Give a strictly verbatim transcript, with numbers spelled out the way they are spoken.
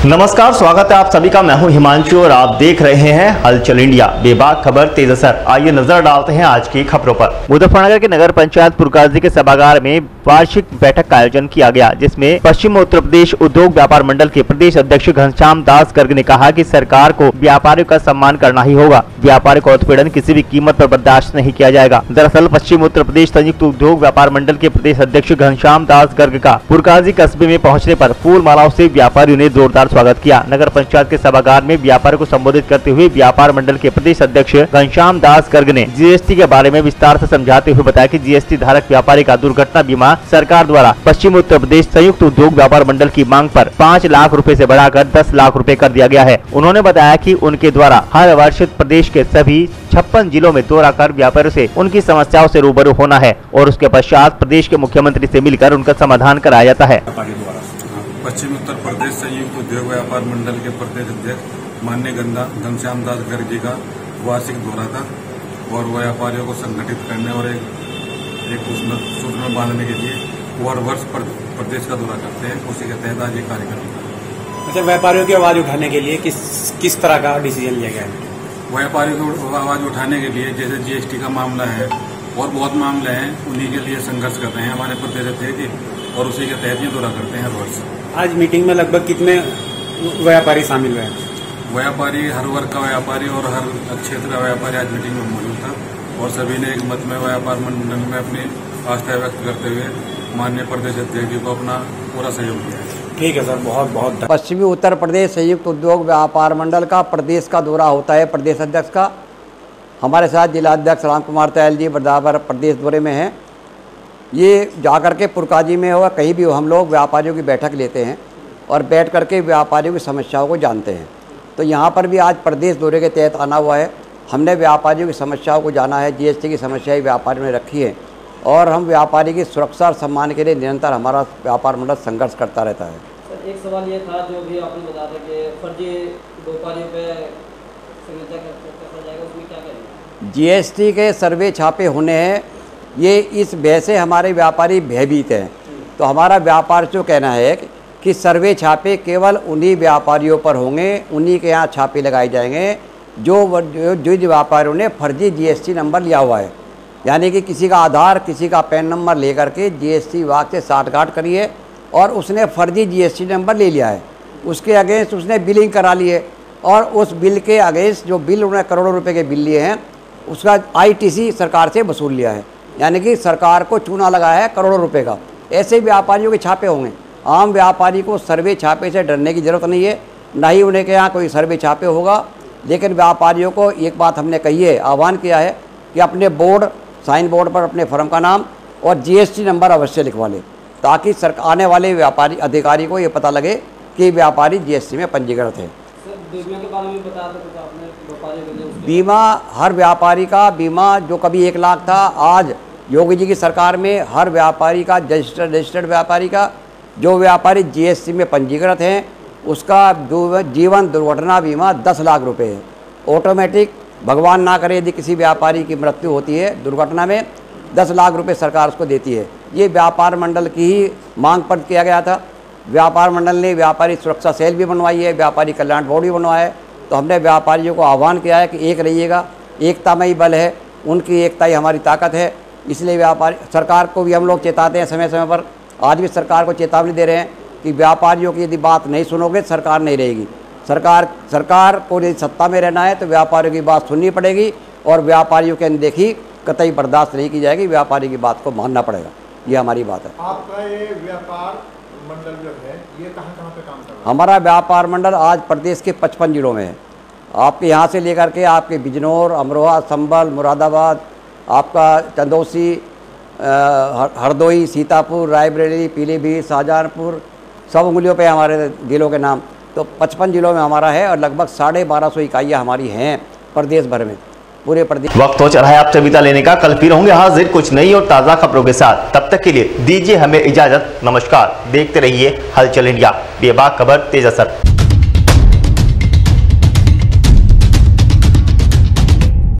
नमस्कार, स्वागत है आप सभी का। मैं हूं हिमांशु और आप देख रहे हैं हलचल इंडिया। बेबाक खबर तेज असर। आइए नजर डालते हैं आज की खबरों पर। मुजफ्फरनगर के नगर पंचायत पुरकाजी के सभागार में वार्षिक बैठक का आयोजन किया गया, जिसमें पश्चिम उत्तर प्रदेश उद्योग व्यापार मंडल के प्रदेश अध्यक्ष घनश्याम दास गर्ग ने कहा कि सरकार को व्यापारियों का सम्मान करना ही होगा। व्यापारियों का उत्पीड़न किसी भी कीमत पर बर्दाश्त नहीं किया जाएगा। दरअसल पश्चिम उत्तर प्रदेश संयुक्त उद्योग व्यापार मंडल के प्रदेश अध्यक्ष घनश्याम दास गर्ग का पुरकाजी कस्बे में पहुँचने पर फूल मालाओं से व्यापारियों ने जोरदार स्वागत किया। नगर पंचायत के सभागार में व्यापारियों को संबोधित करते हुए व्यापार मंडल के प्रदेश अध्यक्ष घनश्याम दास गर्ग ने जीएसटी के बारे में विस्तार से समझाते हुए बताया कि जीएसटी धारक व्यापारी का दुर्घटना बीमा सरकार द्वारा पश्चिम उत्तर प्रदेश संयुक्त उद्योग व्यापार मंडल की मांग पर पाँच लाख रुपए से बढ़ाकर दस लाख रुपए कर दिया गया है। उन्होंने बताया कि उनके द्वारा हर वर्ष प्रदेश के सभी छप्पन जिलों में दौरा कर व्यापारियों से उनकी समस्याओं से रूबरू होना है और उसके पश्चात प्रदेश के मुख्यमंत्री से मिलकर उनका समाधान कराया जाता है। पश्चिम उत्तर प्रदेश संयुक्त उद्योग व्यापार मंडल के प्रदेश अध्यक्ष माननीय घनश्याम दास गर्ग जी का वार्षिक दौरा था और व्यापारियों को संगठित करने और एक एक सूत्र में बांधने के लिए वो हर वर्ष प्रदेश का दौरा करते हैं। उसी के तहत आज ये कार्यक्रम। अच्छा, व्यापारियों की आवाज उठाने के लिए किस किस तरह का डिसीजन लिया गया है? व्यापारियों की आवाज उठाने के लिए जैसे जीएसटी का मामला है और बहुत मामले हैं, उन्हीं के लिए संघर्ष कर रहे हैं हमारे प्रदेश अध्यक्ष और उसी के तहत ये दौरा करते हैं हर वर्ष। आज मीटिंग में लगभग कितने व्यापारी शामिल हुए? व्यापारी, हर वर्ग का व्यापारी और हर क्षेत्र का व्यापारी आज मीटिंग में मौजूद था और सभी ने एक मत में व्यापार मंडल में अपनी आस्था व्यक्त करते हुए माननीय प्रदेश अध्यक्ष जी को अपना पूरा सहयोग दिया है। ठीक है सर, बहुत बहुत। पश्चिमी उत्तर प्रदेश संयुक्त उद्योग व्यापार मंडल का प्रदेश का दौरा होता है प्रदेश अध्यक्ष का। हमारे साथ जिला अध्यक्ष राम कुमार तैल जी बराबर प्रदेश दौरे में हैं। ये जाकर के पुरकाजी में हो कहीं भी हो, हम लोग व्यापारियों की बैठक लेते हैं और बैठ करके व्यापारियों की समस्याओं को जानते हैं। तो यहाँ पर भी आज प्रदेश दौरे के तहत आना हुआ है। हमने व्यापारियों की समस्याओं को जाना है, जीएसटी की समस्याएं व्यापारियों ने रखी है और हम व्यापारी की सुरक्षा और सम्मान के लिए निरंतर हमारा व्यापार मंडल संघर्ष करता रहता है। सर, एक सवाल ये था जो भी आपने बताया था कि फर्जी व्यापारियों पे समझा कर जाएगा, उसमें क्या करेंगे? जीएसटी के सर्वे छापे होने हैं, ये इस भय से हमारे व्यापारी भयभीत हैं। तो हमारा व्यापार जो कहना है कि सर्वे छापे केवल उन्हीं व्यापारियों पर होंगे, उन्हीं के यहाँ छापे लगाए जाएंगे जो जो व्यापारियों ने फर्जी जीएसटी नंबर लिया हुआ है। यानी कि किसी का आधार, किसी का पैन नंबर लेकर के जीएसटी विभाग से साठगांठ करी है और उसने फर्जी जीएसटी नंबर ले लिया है। उसके अगेंस्ट उसने बिलिंग करा ली है और उस बिल के अगेंस्ट जो बिल उन्होंने करोड़ों रुपये के बिल लिए हैं उसका आईटीसी सरकार से वसूल लिया है। यानी कि सरकार को चूना लगाया है करोड़ों रुपए का। ऐसे व्यापारियों के छापे होंगे। आम व्यापारी को सर्वे छापे से डरने की ज़रूरत नहीं है, ना ही उन्हें के यहाँ कोई सर्वे छापे होगा। लेकिन व्यापारियों को एक बात हमने कही है, आह्वान किया है कि अपने बोर्ड, साइन बोर्ड पर अपने फर्म का नाम और जीएसटी नंबर अवश्य लिखवा लें, ताकि सरकार आने वाले व्यापारी अधिकारी को ये पता लगे कि व्यापारी जीएसटी में पंजीकृत है। बीमा के बारे में बताया था कुछ आपने व्यापारी के लिए? बीमा, हर व्यापारी का बीमा जो कभी एक लाख था, आज योगी जी की सरकार में हर व्यापारी का रजिस्टर्ड रजिस्टर्ड व्यापारी का जो व्यापारी जीएसटी में पंजीकृत हैं उसका जीवन दुर्घटना बीमा दस लाख रुपए है। ऑटोमेटिक, भगवान ना करे यदि किसी व्यापारी की मृत्यु होती है दुर्घटना में, दस लाख रुपए सरकार उसको देती है। ये व्यापार मंडल की ही मांग पर किया गया था। व्यापार मंडल ने व्यापारी सुरक्षा सेल भी बनवाई है, व्यापारी कल्याण बोर्ड भी बनवाया है। तो हमने व्यापारियों को आह्वान किया है कि एक रहिएगा, एकता में ही बल है, उनकी एकता ही हमारी ताकत है। इसलिए व्यापारी, सरकार को भी हम लोग चेताते हैं समय समय पर। आज भी सरकार को चेतावनी दे रहे हैं कि व्यापारियों की यदि बात नहीं सुनोगे सरकार नहीं रहेगी। सरकार सरकार को यदि सत्ता में रहना है तो व्यापारियों की बात सुननी पड़ेगी और व्यापारियों की अनदेखी कतई बर्दाश्त नहीं की जाएगी। व्यापारी की बात को मानना पड़ेगा, ये हमारी बात है। आपका ये व्यापार मंडल जो है ये कहाँ कहाँ पे काम कर रहा है? हमारा व्यापार मंडल आज प्रदेश के पचपन जिलों में है। आपके यहाँ से लेकर के आपके बिजनौर, अमरोहा, संभल, मुरादाबाद, आपका चंदौसी, हरदोई, सीतापुर, रायबरेली, पीलीभीत, शाहजहांपुर, सब उंगलियों पे हमारे जिलों के नाम। तो पचपन जिलों में हमारा है और लगभग साढ़े बारह सौ इकाइयाँ हमारी हैं प्रदेश भर में, पूरे प्रदेश। वक्त हो चला है आपसे विदा लेने का। कल फिर होंगे हाजिर कुछ नई और ताज़ा खबरों के साथ। तब तक के लिए दीजिए हमें इजाजत। नमस्कार, देखते रहिए हलचल इंडिया। बेबाक खबर तेज असर।